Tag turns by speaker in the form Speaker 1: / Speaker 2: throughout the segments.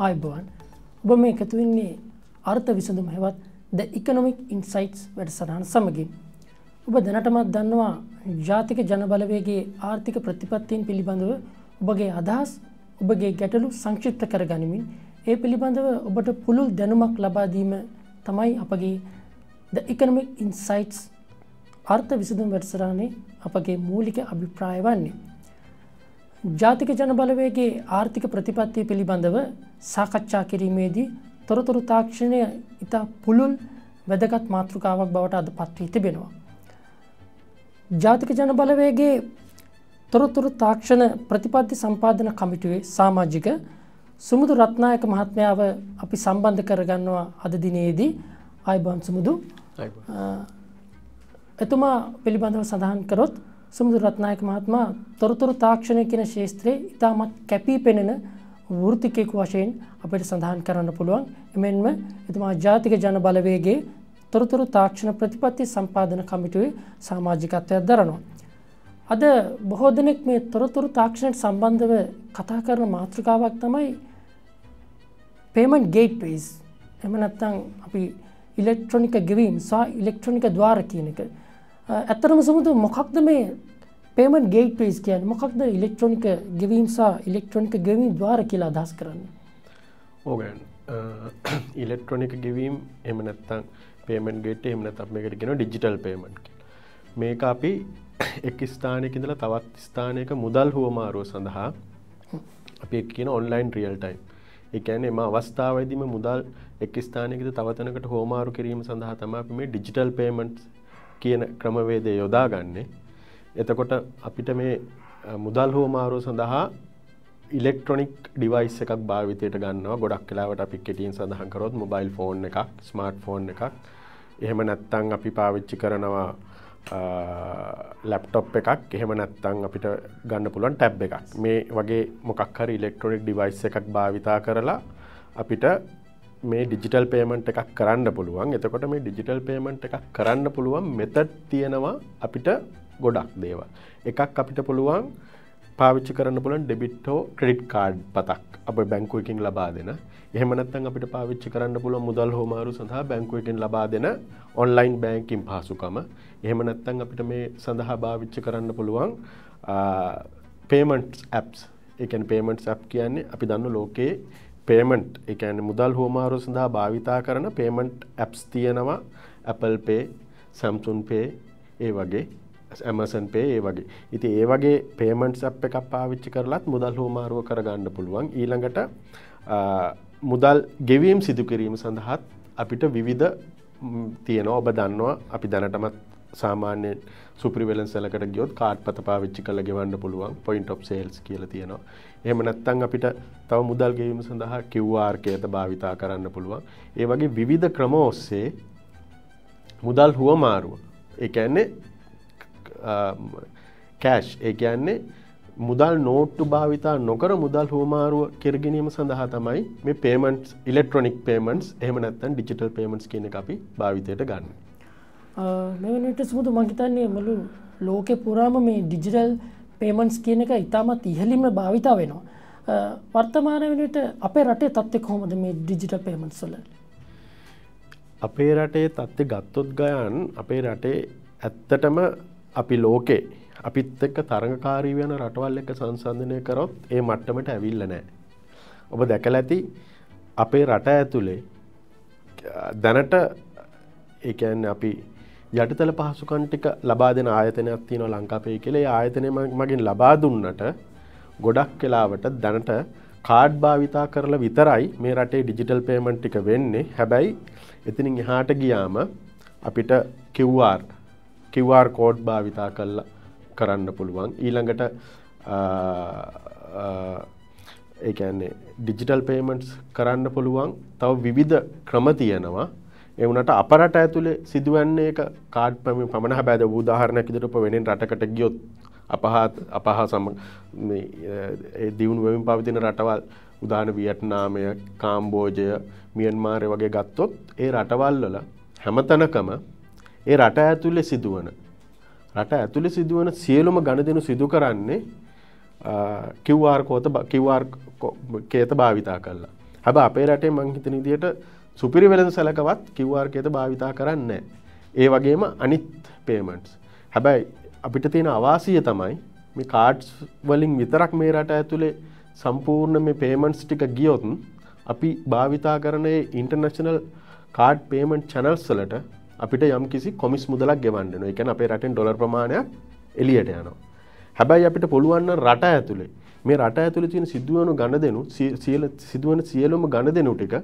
Speaker 1: ආයුබෝවන්. ඔබ මේ එකතු වෙන්නේ අර්ථ විසඳුම හෙවත් The Economic Insights වැඩසටහන සමගින්. ඔබ දැනටමත් දන්නවා ජාතික ජනබලවේගයේ ආර්ථික ප්‍රතිපත්තීන් පිළිබඳව ඔබගේ අදහස් ඔබගේ ගැටලු සංක්ෂිප්ත කරගනිමින් ඒ පිළිබඳව ඔබට පුළුල් දැනුමක් ලබා දීම තමයි අපගේ The Economic Insights අර්ථ විසඳුම වැඩසටහනේ අපගේ මූලික අභිප්‍රාය වන්නේ. ජාතික ජනබලවේගයේ ආර්ථික ප්‍රතිපත්තිය පිළිබඳව සාකච්ඡා කිරීමේදී තොරතුරු තාක්ෂණය ඉතා පුළුල් වැදගත් මාතෘකාවක් බවට අද පත් වී තිබෙනවා. ජාතික ජනබලවේගයේ තොරතුරු තාක්ෂණ ප්‍රතිපත්ති සම්පාදන කමිටුවේ සමාජික සුමුදු රත්නායක මහත්මයාව අපි සම්බන්ධ කරගන්නවා අද දිනේදී. ආයුබෝවන් සුමුදු. එතුමා පිළිබඳව සඳහන් කරොත් සුමුදු රත්නායක මහත්මයා තොරතුරු තාක්ෂණය කියන ක්ෂේත්‍රයේ ඉතාමත් කැපී පෙනෙන වෘත්තිකයෙකු වශයෙන් අපිට සඳහන් කරන්න පුළුවන්. එමෙන්ම එතුමා ජාතික ජනබලවේගයේ තොරතුරු තාක්ෂණ ප්‍රතිපත්ති සම්පාදන කමිටුවේ සමාජිකත්වයක් දරනවා. අද බොහෝ දෙනෙක් මේ තොරතුරු තාක්ෂණයට සම්බන්ධව කතා කරන මාතෘකාවක් තමයි payment gateways. එහෙම නැත්නම් අපි ඉලෙක්ට්‍රොනික ගෙවීම් සහ ඉලෙක්ට්‍රොනික ద్వාර කියන එක. ඇත්තටම සමුදු මොකක්ද මේ payment gateways කියන්නේ? මොකක්ද ඉලෙක්ට්‍රොනික ගෙවීම් සහ ඉලෙක්ට්‍රොනික ගෙවීම් ద్వාර කියලා අදහස් කරන්නේ?
Speaker 2: ඕගන් ඉලෙක්ට්‍රොනික ගෙවීම් එහෙම නැත්නම් payment gateway එහෙම නැත්නම් මේකට කියනවා digital payment කියලා. මේක අපි එක් ස්ථානයක ඉඳලා තවත් ස්ථානයක මුදල් හුවමාරුව සඳහා අපි ඒක කියන online real time. ඒ කියන්නේ මේ අවස්ථාවේදීම මුදල් එක් ස්ථානයක ඉඳලා තව තැනකට හුවමාරු කිරීම සඳහා තමයි අපි මේ digital payments කියන ක්‍රමවේදය යොදාගන්නේ. එතකොට අපිට මේ මුදල් හුවමාරුව සඳහා ඉලෙක්ට්‍රොනික් ඩිවයිස් එකක් භාවිතයට ගන්නවා. ගොඩක් වෙලාවට අපි කෙටියෙන් සඳහන් කරොත් මොබයිල් ෆෝන් එකක්, ස්මාර්ට් ෆෝන් එකක්. එහෙම නැත්නම් අපි පාවිච්චි කරනවා ලැප්ටොප් එකක්. එහෙම නැත්නම් අපිට ගන්න පුළුවන් ටැබ් එකක්. මේ වගේ මොකක් හරි ඉලෙක්ට්‍රොනික් ඩිවයිස් එකක් භාවිතා කරලා අපිට මේ ඩිජිටල් පේමන්ට් එකක් කරන්න පුළුවන්. එතකොට මේ ඩිජිටල් පේමන්ට් එකක් කරන්න පුළුවන් මෙතඩ් තියෙනවා අපිට ගොඩක් දේවල්. එකක් අපිට පුළුවන් පාවිච්චි කරන්න පුළුවන් ඩෙබිට් හෝ ක්‍රෙඩිට් කාඩ් පතක් අපේ බැංකුවකින් ලබා දෙන. එහෙම නැත්නම් අපිට පාවිච්චි කරන්න පුළුවන් මුදල් හොමාරු සඳහා බැංකුවකින් ලබා දෙන ඔන්ලයින් බැංකින් පහසුකම. එහෙම නැත්නම් අපිට මේ සඳහා පාවිච්චි කරන්න පුළුවන් payments apps. ඒ කියන්නේ payments app කියන්නේ අපි දන්න ලෝකයේ payment ඒ කියන්නේ මුදල් හොමාරු සඳහා භාවිතා කරන payment apps තියෙනවා. Apple Pay, Samsung Pay ඒ වගේ Amazon Pay ඒ වගේ. ඉතින් ඒ වගේ payments app එකක් පාවිච්චි කරලත් මුදල් හොමාරුව කරගන්න පුළුවන්. ඊළඟට මුදල් ගෙවීම් සිදු කිරීම සඳහා අපිට විවිධ තියෙනවා. ඔබ දන්නවා අපි දැනටමත් සාමාන්‍යයෙන් සුපිරිවෙලන්ස් වලකට ගියොත් කාඩ් පත පාවිච්චි කරලා ගෙවන්න පුළුවන්. point of sales කියලා තියෙනවා. එහෙම නැත්නම් අපිට තව මුදල් ගෙවීම සඳහා QR කේත භාවිතා කරන්න පුළුවන්. ඒ වගේ විවිධ ක්‍රම ඔස්සේ මුදල් හුවමාරුව ඒ කියන්නේ කෑෂ් ඒ කියන්නේ මුදල් නෝට්ටු භාවිතා නොකර මුදල් හුවමාරුව කර ගැනීම සඳහා තමයි මේ payments electronic payments එහෙම නැත්නම් digital payments කියන එක අපි භාවිතයට ගන්න.
Speaker 1: මේ වෙනකොට සමුදු මම හිතන්නේ මුළු ලෝකේ පුරාම මේ digital payments කියන එක ඉතාමත් ඉහළින්ම භාවිතා වෙනවා. වර්තමාන වෙනකොට අපේ රටේ තත්ත්වය කොහොමද මේ digital payments වල?
Speaker 2: අපේ රටේ තත්ත්වය ගත්තොත් ගයන් අපේ රටේ ඇත්තටම අපි ලෝකේ අපිත් එක්ක තරඟකාරී වෙන රටවල් එක්ක සංසන්දනය කරොත් ඒ මට්ටමට ඇවිල්ලා නැහැ. ඔබ දැකලා ඇති අපේ රට ඇතුලේ දැනට ඒ කියන්නේ අපි යටිතල පහසුකම් ටික ලබා දෙන ආයතනයක් තියෙනවා ලංකාපේ කියලා. ඒ ආයතනය මගින් ලබා දුන්නට ගොඩක් වෙලාවට දැනට කාඩ් භාවිතා කරලා විතරයි මේ රටේ ඩිජිටල් පේමන්ට් ටික වෙන්නේ. හැබැයි එතනින් එහාට ගියාම අපිට QR කෝඩ් භාවිතා කරලා කරන්න පුළුවන්. ඊළඟට ඒ කියන්නේ ඩිජිටල් පේමන්ට්ස් කරන්න පුළුවන් තව විවිධ ක්‍රම තියෙනවා. ඒ වුණාට අපරට ඇතුලේ සිදුවන්නේ එක කාඩ් පමණ. හැබැයි උදාහරණයක් විදිහට ඔබ වෙනින් රටකට ගියොත් අපහා මේ ඒ දියුණු වෙමින් පවතින රටවල් උදාහරණ වියට්නාමය, කාම්බෝජය, මියන්මාර් වගේ ගත්තොත් ඒ රටවල් වල හැමතැනකම ඒ රට ඇතුලේ සිදුවන සියලුම ගණදෙනු සිදු කරන්නේ QR කේත භාවිතා කළා. හැබැයි අපේ රටේ මං හිතන විදිහට සුපිරි වෙළඳ සැලකවත් QR කේද භාවිතා කරන්නේ නැහැ. ඒ වගේම අනිත් payments. හැබැයි අපිට තියෙන අවාසිය තමයි මේ කාඩ්ස් වලින් විතරක් මේ රට ඇතුලේ සම්පූර්ණ මේ payments ටික ගියොත් අපි භාවිතා කරන ඉන්ටර්නැෂනල් කාඩ් payment channels වලට අපිට යම් කිසි කොමිස් මුදලක් ගෙවන්න වෙනවා. ඒ කියන්නේ අපේ රටෙන් ඩොලර් ප්‍රමාණයක් එළියට යනවා. හැබැයි අපිට පුළුවන් නම් රට ඇතුලේ මේ රට ඇතුලේ තියෙන සිදුවන ගණදෙනු සිදුවන සියලුම ගණදෙනු ටික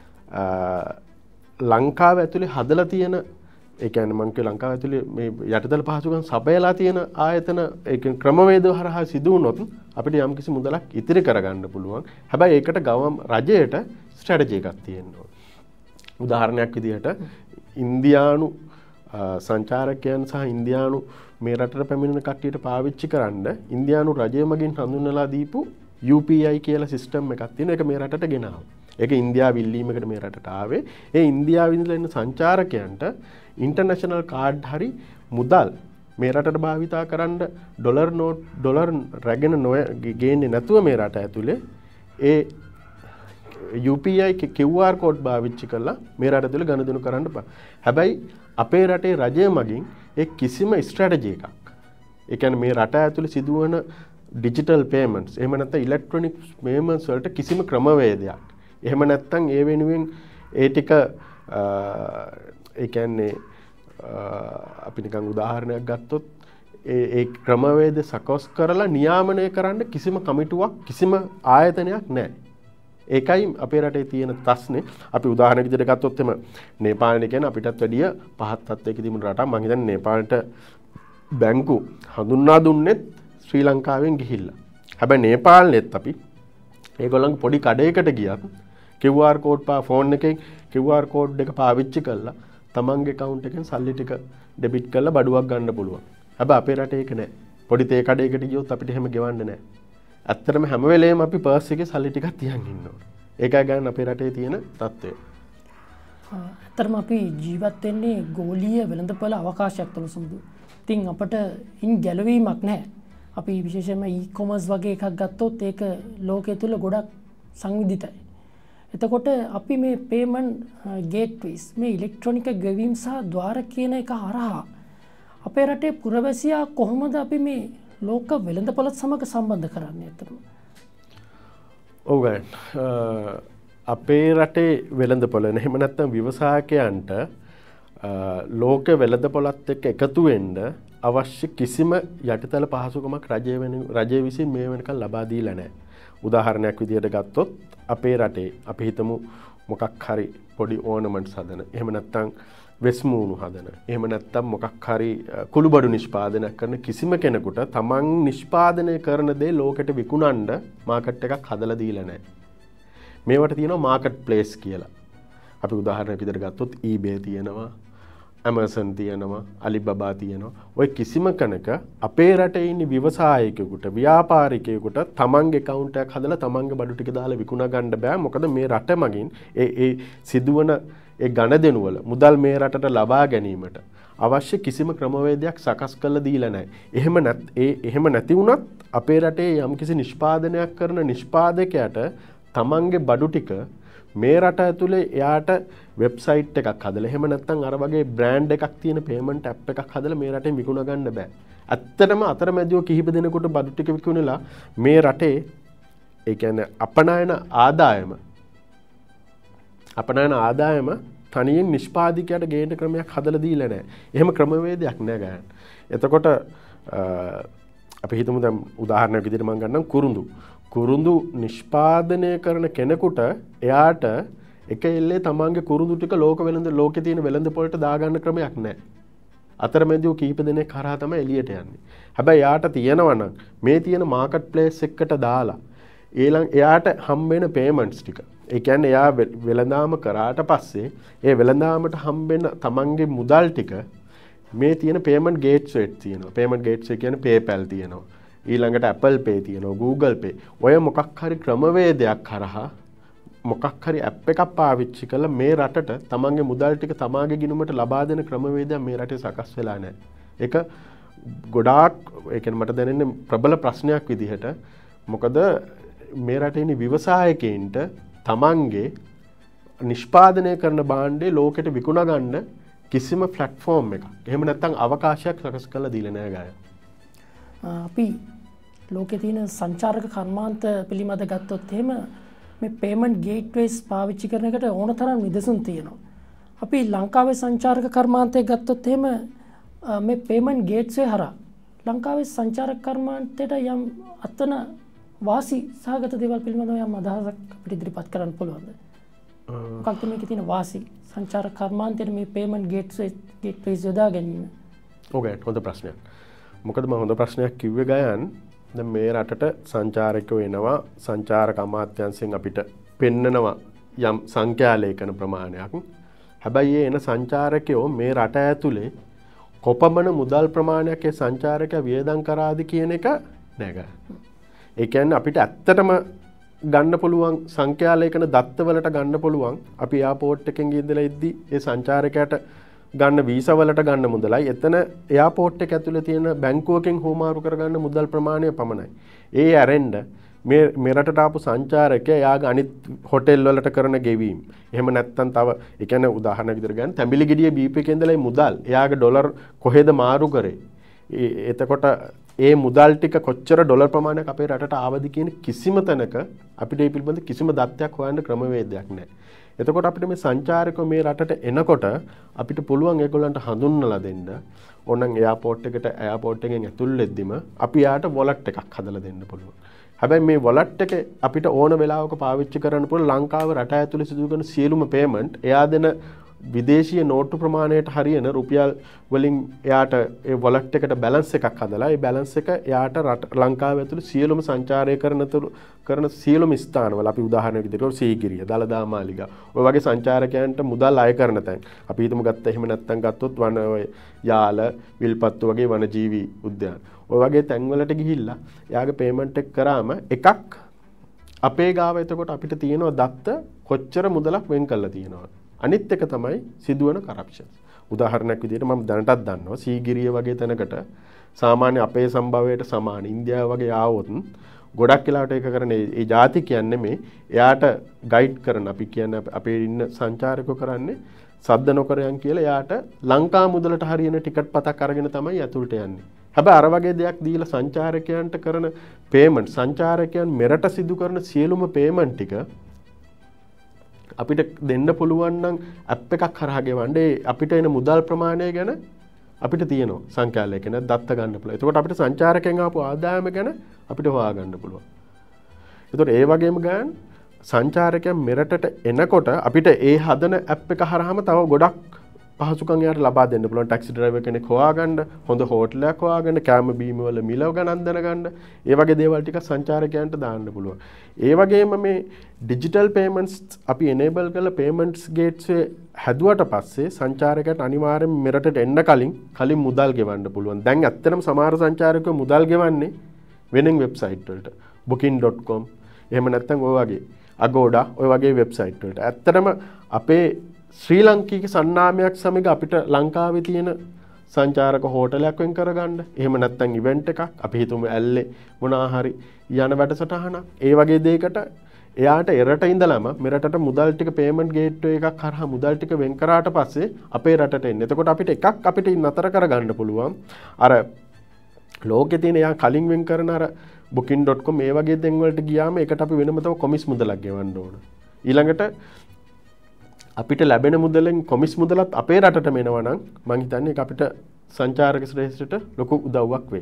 Speaker 2: ලංකාව ඇතුලේ හදලා තියෙන ඒ කියන්නේ මම කිය ලංකාව ඇතුලේ මේ යටිදල පහසුකම් සපයලා තියෙන ආයතන ඒ කියන්නේ ක්‍රමවේද හරහා සිදු වුණොත් අපිට යම් කිසි මුදලක් ඉතිරි කරගන්න පුළුවන්. හැබැයි ඒකට ගවම් රජයට ස්ට්‍රැටජි එකක් තියෙනවා. උදාහරණයක් විදිහට ඉන්දියානු සංචාරකයන් සහ ඉන්දියානු මේ රටට පැමිණෙන කට්ටියට පාවිච්චි කරන්න ඉන්දියානු රජය මගින් හඳුන්වලා දීපු UPI කියලා සිස්ටම් එකක් තියෙනවා. ඒක මේ රටට ගෙනාවා. ඒක ඉන්දියාව ඉල්ලීමකට මේ රටට ආවේ. ඒ ඉන්දියාවේ ඉඳලා එන සංචාරකයන්ට ඉන්ටර්නැෂනල් කාඩ් හරි මුදල් මේ රටට භාවිතා කරන්න ඩොලර් රැගෙන ගේන්නේ නැතුව මේ රට ඇතුලේ ඒ UPI QR කෝඩ් පාවිච්චි කරලා මේ රට ඇතුලේ ගනුදෙනු කරන්න බෑ. හැබැයි අපේ රටේ රජය මගින් ඒ කිසිම ස්ට්‍රැටජි එකක්. ඒ කියන්නේ මේ රට ඇතුලේ සිදුවන ඩිජිටල් පේමන්ට්ස් එහෙම නැත්නම් ඉලෙක්ට්‍රොනික පේමන්ට්ස් වලට කිසිම ක්‍රමවේදයක්. එහෙම නැත්නම් ඒ වෙනුවෙන් ඒ ටික ඒ කියන්නේ අපි නිකන් උදාහරණයක් ගත්තොත් ඒ ක්‍රමවේද සකස් කරලා නියාමනය කරන්න කිසිම කමිටුවක් කිසිම ආයතනයක් නැහැ. ඒකයි අපේ රටේ තියෙන ප්‍රශ්නේ. අපි උදාහරණයක් විදිහට ගත්තොත් එම නේපාලේ කියන්නේ අපිටත් වැඩිය පහත් තත්ත්වයක තිබුණු රටක්. මම හිතන්නේ නේපාලට බැංකු හඳුන්වා දුන්නෙත් ශ්‍රී ලංකාවෙන් ගිහිල්ලා. හැබැයි නේපාලෙත් අපි ඒගොල්ලන්ගේ පොඩි කඩේකට ගියත් QR කෝඩ් ෆෝන් එකේ QR කෝඩ් එක පාවිච්චි කරලා තමන්ගේ account එකෙන් සල්ලි ටික ඩෙබිට් කරලා බඩුවක් ගන්න පුළුවන්. හැබැයි අපේ රටේ ඒක නැහැ. පොඩි තේ කඩේකට ගියොත් අපිට එහෙම ගෙවන්න නැහැ. ඇත්තටම හැම වෙලේම අපි පර්ස් එකේ සල්ලි ටිකක් තියන් ඉන්න ඕනේ. ඒකයි ගන්න අපේ රටේ තියෙන තත්ත්වය.
Speaker 1: ඇත්තටම අපි ජීවත් වෙන්නේ ගෝලීය වෙළඳපොළ අවකාශයක් තුළ සමුදු. ඉතින් අපට ඉන් ගැලවීමක් නැහැ. අපි විශේෂයෙන්ම e-commerce වගේ එකක් ගත්තොත් ඒක ලෝකයේ තුල ගොඩක් සංවිධිතයි. එතකොට අපි මේ payment gateways මේ ඉලෙක්ට්‍රොනික ගෙවීම් සහ ద్వාර කියන එක හරහා අපේ රටේ පුරවැසියා කොහොමද අපි මේ ලෝක වෙළඳපොළ සමග සම්බන්ධ කරන්නේ අතරම?
Speaker 2: ඔව් ගන්න. අපේ රටේ වෙළඳපොළ එහෙම නැත්නම් ව්‍යවසායකයන්ට ලෝක වෙළඳපොළත් එක්ක එකතු වෙන්න අවශ්‍ය කිසිම යටිතල පහසුකමක් රජය විසින් මේ වෙනකන් ලබා දීලා නැහැ. උදාහරණයක් විදිහට ගත්තොත් අපේ රටේ අපි හිතමු මොකක් හරි පොඩි ඕනමන්ට්ස් හදන. එහෙම නැත්නම් වෙස්මූණු හදන. එහෙම නැත්නම් මොකක් හරි කුළුබඩු නිෂ්පාදනය කරන කිසිම කෙනෙකුට තමන් නිෂ්පාදනය කරන දේ ලෝකෙට විකුණන්න මාකට් එකක් හදලා දීලා නැහැ. මේවට තියෙනවා මාකට් ප්ලේස් කියලා. අපි උදාහරණයක් විදිහට ගත්තොත් eBay තියෙනවා, Amazon තියෙනවා, Alibaba තියෙනවා. ඔය කිසිම කෙනෙක් අපේ රටේ ඉන්න ව්‍යවසායකයෙකුට, ව්‍යාපාරිකයෙකුට තමන්ගේ account එකක් හදලා තමන්ගේ බඩු ටික දාලා විකුණ ගන්න බෑ. මොකද මේ රට මගින් ඒ සිදුවන ඒ ගණදෙනු වල මුදල් මේ රටට ලබා ගැනීමට අවශ්‍ය කිසිම ක්‍රමවේදයක් සකස් කරලා දීලා නැහැ. එහෙම නැති වුණත් අපේ රටේ යම්කිසි නිෂ්පාදනයක් කරන නිෂ්පාදකයාට තමන්ගේ බඩු ටික මේ රට ඇතුලේ එයාට වෙබ්සයිට් එකක් හදලා එහෙම නැත්නම් අර වගේ බ්‍රෑන්ඩ් එකක් තියෙන පේමන්ට් ඇප් එකක් හදලා මේ රටෙන් විකුණ ගන්න බෑ. ඇත්තටම අතරමැදියෝ කිහිප දෙනෙකුට බඩු ටික විකුණලා මේ රටේ ඒ කියන්නේ අපනයන ආදායම තනියෙන් නිෂ්පාදකයාට ගේන්න ක්‍රමයක් හදලා දීලා නැහැ. එහෙම ක්‍රමවේදයක් නැහැ ගන්න. එතකොට අපි හිතමු දැන් උදාහරණයක් විදිහට මම ගන්නම් කුරුඳු නිෂ්පාදනය කරන කෙනෙකුට එයාට එක එල්ලේ තමන්ගේ කුරුඳු ටික ලෝකේ තියෙන වෙළඳපොළට දාගන්න ක්‍රමයක් නැහැ. අතරමැදියෝ කීප දෙනෙක් කරා තමයි එළියට යන්නේ. හැබැයි එයාට තියෙනවා නම් මේ තියෙන මාකට් ප්ලේස් එකකට දාලා එයාට හම්බ වෙන පේමන්ට්ස් ටික. ඒ කියන්නේ එයා වෙළඳාම කරාට පස්සේ ඒ වෙළඳාමට හම්බ වෙන තමන්ගේ මුදල් ටික මේ තියෙන පේමන්ට් ගේට්ස් වලට තියෙනවා. පේමන්ට් ගේට්ස් කියන්නේ PayPal තියෙනවා. ඊළඟට Apple Pay තියෙනවා, Google Pay. ඔය මොකක් හරි ක්‍රමවේදයක් කරහා මොකක් හරි ඇප් එකක් පාවිච්චි කරලා මේ රටට තමන්ගේ මුදල් ටික තමාගේ ගිණුමට ලබා දෙන ක්‍රමවේදයක් මේ රටේ සකස් වෙලා නැහැ. ඒක ගොඩාක් ඒ කියන්නේ මට දැනෙන්නේ ප්‍රබල ප්‍රශ්නයක් විදිහට. මොකද මේ රටේ ඉන්න ව්‍යවසායකයින්ට තමන්ගේ නිෂ්පාදනය කරන භාණ්ඩේ ලෝකෙට විකුණ ගන්න කිසිම ප්ලැට්ෆෝම් එකක්. එහෙම නැත්නම් අවකාශයක් සකස් කරලා දීලා නැහැ ගාය.
Speaker 1: අපි ලෝකේ තියෙන සංචාරක කර්මාන්ත පිළිබඳ ගත්තොත් එහෙම මේ පේමන්ට් ගේට්වේස් පාවිච්චි කරන එකට ඕන තරම් නිදසුන් තියෙනවා. අපි ලංකාවේ සංචාරක කර්මාන්තය ගත්තොත් එහෙම මේ පේමන්ට් ගේට්වේ හරහා ලංකාවේ සංචාරක කර්මාන්තයට යම් අතන වාසි සහගත දේවල් පිළිබඳව යම් අදහසක් අපිට ඉදිරිපත් කරන්න පුළුවන්ද? මොකක්ද මේකේ තියෙන වාසි සංචාරක කර්මාන්තයේ මේ පේමන්ට් ගේට්වේස් යොදා ගැනීම?
Speaker 2: ඕකේ හොඳ ප්‍රශ්නයක්. මොකද මම හොඳ ප්‍රශ්නයක් කිව්වේ ගයන් දැන් මේ රටට සංචාරකයෝ එනවා සංචාරක අමාත්‍යාංශයෙන් අපිට පෙන්නනවා යම් සංඛ්‍යා ලේඛන ප්‍රමාණයක්. හැබැයි ඒ එන සංචාරකයෝ මේ රට ඇතුලේ කොපමණ මුදල් ප්‍රමාණයක් ඒ සංචාරකයා වියදම් කරාද කියන එක නෑ. ඒ කියන්නේ අපිට ඇත්තටම ගන්න පුළුවන් සංඛ්‍යා ලේඛන දත්තවලට ගන්න පුළුවන් අපි එයාපෝට් එකෙන් ගිහින්දලා ඉද්දි ඒ සංචාරකයාට ගන්න වීසා වලට ගන්න මුදලයි එතන එයාපෝට් එක ඇතුලේ තියෙන බැංකුවකින් හෝමාරු කරගන්න මුදල් ප්‍රමාණය පමණයි. ඒ ඇරෙන්න මේ රටට ආපු සංචාරකයා එයාගේ අනිත් හොටෙල් වලට කරන ගෙවීම්. එහෙම නැත්නම් තව ඒ කියන්නේ උදාහරණයක් විදිහට ගන්න තැඹිලි ගෙඩිය බීප් එකේ ඉඳලා මුදල් එයාගේ ඩොලර් කොහෙද මාරු කරේ. එතකොට ඒ මුදල් ටික කොච්චර ඩොලර් ප්‍රමාණයක් අපේ රටට ආවද කියන කිසිම තැනක අපිට ඒ පිළිබඳ කිසිම දත්තයක් හොයන්න ක්‍රමවේදයක් නැහැ. එතකොට අපිට මේ සංචාරකයෝ මේ රටට එනකොට අපිට පුළුවන් ඒගොල්ලන්ට හඳුන්වලා දෙන්න ඕනනම් එයාපෝට් එකෙන් ඇතුල් වෙද්දිම අපි යාට වොලට් එකක් හදලා දෙන්න පුළුවන්. හැබැයි මේ වොලට් එක අපිට ඕන වෙලාවක පාවිච්චි කරන්න පුළුවන් ලංකාව රට ඇතුලේ සිදු කරන සියලුම පේමන්ට් එයා දෙන විදේශීය නෝට්ටු ප්‍රමාණයට හරියන රුපියල් වලින් එයාට ඒ වොලට් එකට බැලන්ස් එකක් හදලා ඒ බැලන්ස් එක එයාට ලංකාව ඇතුළේ සියලුම සංචාරය කරන සියලුම ස්ථානවල අපි උදාහරණයක් විදිහට සීගිරිය, දලදා මාලිගා ඔය වගේ සංචාරකයන්ට මුදල් අය කරන තැන් අපි හිතමු ගත්තා එහෙම නැත්නම් ගත්තොත් වන යාල, විල්පත්තු වගේ වනජීවි උද්‍යාන ඔය වගේ තැන්වලට ගිහිල්ලා එයාගේ පේමන්ට් එක කරාම එකක් අපේ ගාව එතකොට අපිට තියෙනවා දත්ත කොච්චර මුදලක් වෙන් කරලා තියෙනවද අනිත් එක තමයි සිදුවන කරප්ෂන්. උදාහරණයක් විදිහට මම දැනටත් දන්නවා සීගිරිය වගේ තැනකට සාමාන්‍ය අපේ සම්භවයට සමාන ඉන්දියාව වගේ ආවොත් ගොඩක් වෙලාවට ඒක කරන ඒ ಜಾති කියන්නේ මේ එයාට ගයිඩ් කරන අපි කියන්නේ අපේ ඉන්න සංචාරකයෝ කරන්නේ සද්ද නොකර යන් කියලා එයාට ලංකා මුදලට හරියන ටිකට් පතක් අරගෙන තමයි ඇතුළට යන්නේ. හැබැයි අර වගේ දෙයක් දීලා සංචාරකයන්ට කරන පේමන්ට් සංචාරකයන් මෙරට සිදු කරන සියලුම පේමන්ට් ටික අපිට දෙන්න පුළුවන් නම් ඇප් එකක් හරහා ගෙවන්නේ අපිට එන මුදල් ප්‍රමාණය ගැන අපිට තියෙනවා සංඛ්‍යා ලේඛන දත්ත ගන්න පුළුවන්. එතකොට අපිට සංචාරකයන් ආපු ආදායම ගැන අපිට හොයා ගන්න පුළුවන්. එතකොට ඒ වගේම ගන්න සංචාරකයන් මෙරටට එනකොට අපිට ඒ හදන ඇප් එක හරහාම තව ගොඩක් පහසුකම් යාට ලබා දෙන්න පුළුවන්. ටැක්සි ඩ්‍රයිවර් කෙනෙක් හොයාගන්න, හොඳ හෝටලයක් හොයාගන්න, කැම බීම වල මිල ගණන් දැනගන්න, ඒ වගේ දේවල් ටික සංචාරකයන්ට දාන්න පුළුවන්. ඒ වගේම මේ ඩිජිටල් පේමන්ට්ස් අපි එනේබල් කරලා පේමන්ට්ස් ගේට්වේ හැදුවට පස්සේ සංචාරකයන්ට අනිවාර්යෙන් මෙරටට එන්න කලින් මුදල් ගෙවන්න පුළුවන්. දැන් ඇත්තටම සමහර සංචාරකයෝ මුදල් ගෙවන්නේ වෙනින් වෙබ්සයිට් වලට. booking.com එහෙම නැත්නම් ඔය වගේ Agoda ඔය වගේ වෙබ්සයිට් වලට. ඇත්තටම අපේ ශ්‍රී ලංකීය සන්නාමයක් සමග අපිට ලංකාවේ තියෙන සංචාරක හෝටලයක් වෙන් කරගන්න. එහෙම නැත්නම් ඉවෙන්ට් එකක් අපි හිතමු ඇල්ලේ මොනවා හරි යන වැඩසටහනක්. ඒ වගේ දෙයකට එයාට එරට ඉඳලම මෙරටට මුදල් ටික පේමන්ට් ගේට්වේ එකක් හරහා මුදල් ටික වෙන් කරාට පස්සේ අපේ රටට එන්නේ. එතකොට අපිට එකක් අපිට නතර කරගන්න පුළුවන්. අර ලෝකේ තියෙන යා කලින් වෙන් කරන අර booking.com මේ වගේ දෙන් වලට ගියාම ඒකට අපි වෙනම තව කොමිස් මුදලක් ගෙවන්න ඕන. ඊළඟට අපිට ලැබෙන මුදලෙන් කොමිස් මුදලත් අපේ රටටම එනවා නම් මම හිතන්නේ ඒක අපිට සංචාරක ශ්‍රේෂ්ඨට ලොකු උදව්වක් වෙයි.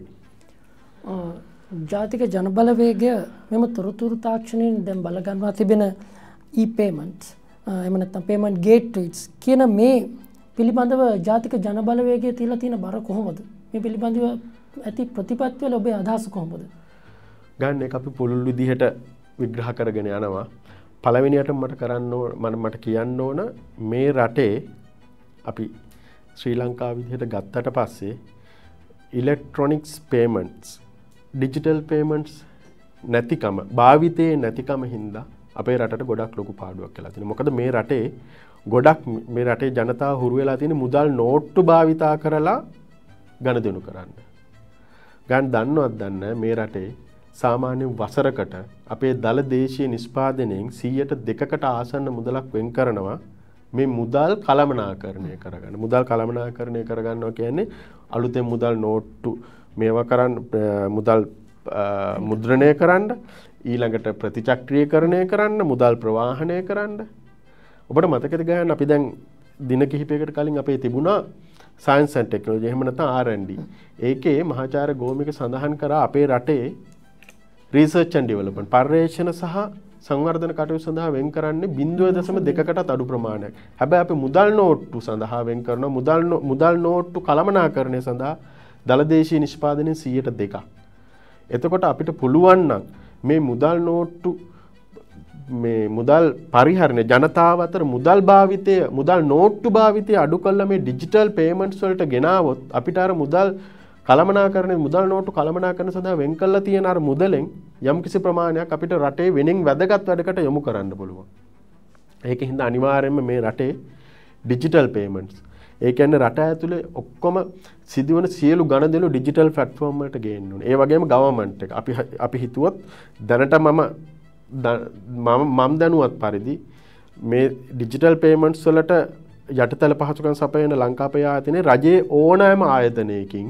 Speaker 1: ජාතික ජනබලවේගය මෙම තොරතුරු තාක්ෂණයෙන් දැන් බල ගන්නවා තිබෙන e-payments එහෙම නැත්නම් payment gateways කියන මේ පිළිබඳව ජාතික ජනබලවේගය තියලා තියෙන බර කොහොමද? මේ පිළිබඳව ඇති ප්‍රතිපත්තිවල ඔබේ අදහස කොහොමද?
Speaker 2: ගන්න එක අපි පුළුල් විදිහට විග්‍රහ කරගෙන යනවා. පළවෙනියට මට කියන්න ඕන මේ රටේ අපි ශ්‍රී ලංකාව විදිහට ගත්තට පස්සේ ඉලෙක්ට්‍රොනික්ස් පේමන්ට්ස් ඩිජිටල් පේමන්ට්ස් නැතිකම භාවිතයේ නැතිකම හින්දා අපේ රටට ගොඩක් ලොකු පාඩුවක් වෙලා තියෙනවා. මොකද මේ රටේ ගොඩක් මේ රටේ ජනතාව හුරු වෙලා තියෙන මුදල් නෝට්ටු භාවිතා කරලා ගණදෙනු කරන්න. ගන්න දන්නවත් දන්නේ මේ රටේ සාමාන්‍ය වසරකට අපේ දල දේශීය නිෂ්පාදනයෙන් 2%කට ආසන්න මුදලක් වෙන් කරනවා මේ මුදල් කළමනාකරණය කරගන්න. මුදල් කළමනාකරණය කරගන්නවා කියන්නේ අලුතෙන් මුදල් නෝට්ටු මේවා කරන්න මුදල් මුද්‍රණය කරන්න ඊළඟට ප්‍රතිචක්‍රීයකරණය කරන්න මුදල් ප්‍රවාහනය කරන්න. ඔබට මතකද ගන්න අපි දැන් දින කිහිපයකට කලින් අපේ තිබුණා සයන්ස් ඇන්ඩ් ටෙක්නොලොජි එහෙම නැත්නම් R&D. ඒකේ මහාචාර්ය ගෝමික සඳහන් කරා අපේ රටේ රිසර්ච් ඇන්ඩ් ඩෙවලොප්මන්ට් පර්යේෂණ සහ සංවර්ධන කටයුතු සඳහා වෙන් කරන්නේ 0.2කටත් අඩු ප්‍රමාණයක්. හැබැයි අපි මුදල් නෝට්ටු සඳහා වෙන් කරන මුදල් නෝට්ටු කළමනාකරණය සඳහා දලදේශීය නිෂ්පාදනයේ 2%. එතකොට අපිට පුළුවන් නම් මේ මුදල් නෝට්ටු මේ මුදල් පරිහරණය ජනතාව අතර මුදල් භාවිතය මුදල් නෝට්ටු භාවිතය අඩු කළා මේ ඩිජිටල් පේමන්ට්ස් වලට ගෙනාවොත් අපිට අර මුදල් කළමනාකරණය මුදල් නෝට්ටු කළමනාකරණ සඳහා වෙන් කරලා තියෙන අර මුදලෙන් යම්කිසි ප්‍රමාණයක් අපිට රටේ වෙනින් වැදගත් වැඩකට යොමු කරන්න පුළුවන්. ඒකින්ද අනිවාර්යයෙන්ම මේ රටේ ඩිජිටල් පේමන්ට්ස් ඒ කියන්නේ රට ඇතුලේ ඔක්කොම සිදුවන සියලු ගණදෙනු ඩිජිටල් ප්ලැට්ෆෝම් වලට ගේන්න ඕනේ. ඒ වගේම ගවර්න්මන්ට් එක අපි හිතුවොත් දැනට මම දැනුවත් පරිදි මේ ඩිජිටල් පේමන්ට්ස් වලට යටිතල පහසුකම් සපයන ලංකාපේ ආයතනයේ රජයේ ඕනෑම ආයතනයකින්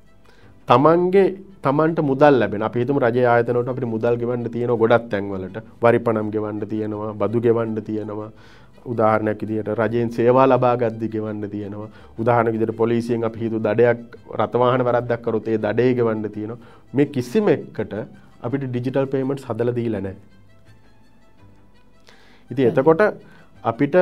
Speaker 2: තමන්ට මුදල් ලැබෙන. අපි හිතමු රජයේ ආයතන වලට අපිට මුදල් ගෙවන්න තියෙනවා ගොඩක් තැන්වලට. වරිපණම් ගෙවන්න තියෙනවා, බදු ගෙවන්න තියෙනවා. උදාහරණයක් විදිහට රජයෙන් සේවා ලබා ගද්දි ගෙවන්න තියෙනවා. උදාහරණයක් විදිහට පොලිසියෙන් අපි හිතුව දඩයක් රථවාහන වැරද්දක් කරොත් ඒ දඩේ ගෙවන්න තියෙනවා. මේ කිසිම එකකට අපිට ඩිජිටල් පේමන්ට්ස් හදලා දීලා නැහැ. ඉතින් එතකොට අපිට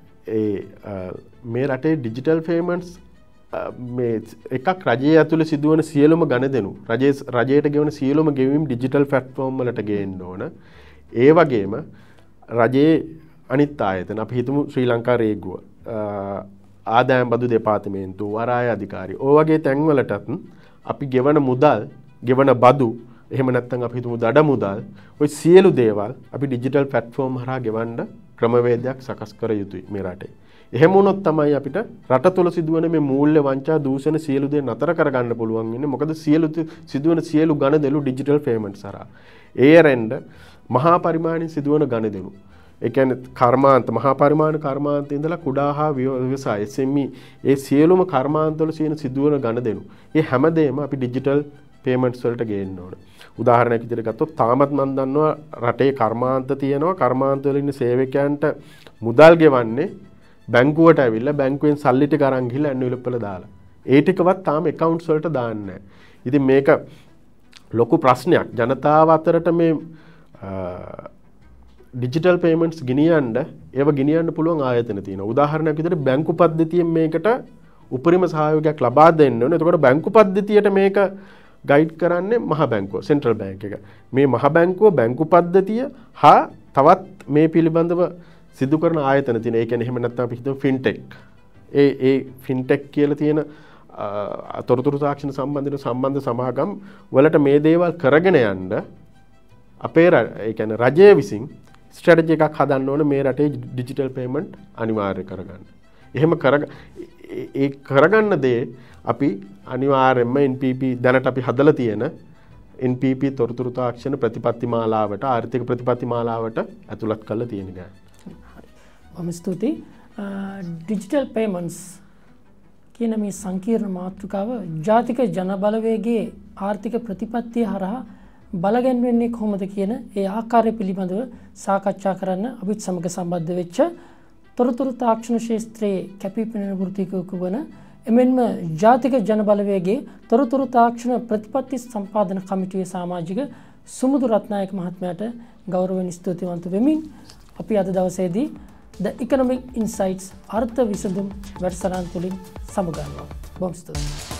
Speaker 2: මේ රටේ ඩිජිටල් පේමන්ට්ස් මේ එකක් රජයේ ඇතුළේ සිදුවන සියලුම ගණදෙනු රජයට ගෙවන සියලුම ගෙවීම් ඩිජිටල් ප්ලැට්ෆෝම් වලට ගේන්න ඕන. ඒ වගේම රජයේ අනිත් ආයතන අපි හිතමු ශ්‍රී ලංකා රේගුව ආදායම් බදු දෙපාර්තමේන්තුව වරාය අධිකාරිය ඔය වගේ තැන්වලටත් අපි ගෙවන මුදල් ගෙවන බදු එහෙම නැත්නම් අපි හිතමු දඩ මුදල් ඔය සියලු දේවල් අපි ඩිජිටල් ප්ලැට්ෆෝම් හරහා ගෙවන්න ක්‍රමවේදයක් සකස් කර යුතුයි මේ රටේ. එහෙම වුණොත් තමයි අපිට රට තුළ සිදුවන මේ මූල්‍ය වංචා දූෂණ සියලු දේ නතර කරගන්න පුළුවන් වෙන්නේ. මොකද සිදුවන සියලු ගණදෙනු ඩිජිටල් පේමන්ට්ස් හරහා. ඒ ඇරෙන්න මහා පරිමාණයෙන් සිදුවන ගණදෙනු. ඒ කියන්නේ කර්මාන්ත මහා පරිමාණ කර්මාන්ත ඉඳලා කුඩා හා ව්‍යවසාය SME ඒ සියලුම කර්මාන්ත වල සිදුවන ගණදෙනු. ඒ හැමදේම අපි ඩිජිටල් පේමන්ට්ස් වලට ගේන්න ඕන. උදාහරණයක් විදිහට ගත්තොත් තාමත් මම දන්නවා රටේ කර්මාන්ත තියෙනවා. කර්මාන්ත වල ඉන්න සේවකයන්ට මුදල් ගෙවන්නේ බැංකුවට ඇවිල්ලා බැංකුවෙන් සල්ලි ටික අරන් ගිහලා ඇන්වලප් වල දාලා. ඒ ටිකවත් තාම accounts වලට දාන්නේ නැහැ. ඉතින් මේක ලොකු ප්‍රශ්නයක්. ජනතාව අතරට මේ ඩිජිටල් පේමන්ට්ස් ගෙනියන්න පුළුවන් ආයතන තියෙනවා. උදාහරණයක් විදිහට බැංකු පද්ධතියෙන් මේකට උපරිම සහයෝගයක් ලබා දෙන්න ඕනේ. එතකොට බැංකු පද්ධතියට මේක ගයිඩ් කරන්නේ මහ බැංකුව, සෙන්ට්‍රල් බැංක් එක. මේ මහ බැංකුව බැංකු පද්ධතිය හා තවත් මේ පිළිබඳව සිදු කරන ආයතන තියෙන. ඒ කියන්නේ එහෙම නැත්නම් අපි හිතමු ෆින්ටෙක්. ඒ ෆින්ටෙක් කියලා තියෙන තොරතුරු තාක්ෂණ සම්බන්ධ සමාගම් වලට මේ දේවල් කරගෙන යන්න අපේ ඒ කියන්නේ රජය විසින් ස්ට්‍රැටජි එකක් හදන්න ඕනේ මේ රටේ ඩිජිටල් පේමන්ට් අනිවාර්ය කරගන්න. එහෙම කරගන්න දේ අපි අනිවාර්යයෙන්ම NPP දැනට අපි හදලා තියෙන NPP තොරතුරු තාක්ෂණ ප්‍රතිපත්ති මාලාවට ආර්ථික ප්‍රතිපත්ති මාලාවට ඇතුළත් කරලා තියෙන ගෑ.
Speaker 1: බොහොම ස්තුතියි. ඩිජිටල් පේමන්ට්ස් කියන මේ සංකීර්ණ මාතෘකාව ජාතික ජන බලවේගයේ ආර්ථික ප්‍රතිපත්තිය හරහා බලගැන්වෙන්නේ කොහොමද කියන ඒ ආකාරය පිළිබඳව සාකච්ඡා කරන්න අපිත් සමග සම්බන්ධ වෙච්ච තොරතුරු තාක්ෂණ ක්ෂේත්‍රයේ කැපිපෙනෙන වෘත්තිකයෙකු වන එමෙන්ම ජාතික ජන බලවේගයේ තොරතුරු තාක්ෂණ ප්‍රතිපත්ති සම්පාදන කමිටුවේ සමාජික සුමුදු රත්නායක මහත්මයාට ගෞරවයෙන් ස්තුතිවන්ත වෙමින් අපි අද දවසේදී The Economic Insights අර්ථ විසඳුම් වැඩසටහන තුළින් සමුගන්නවා. බොහොම ස්තුතියි.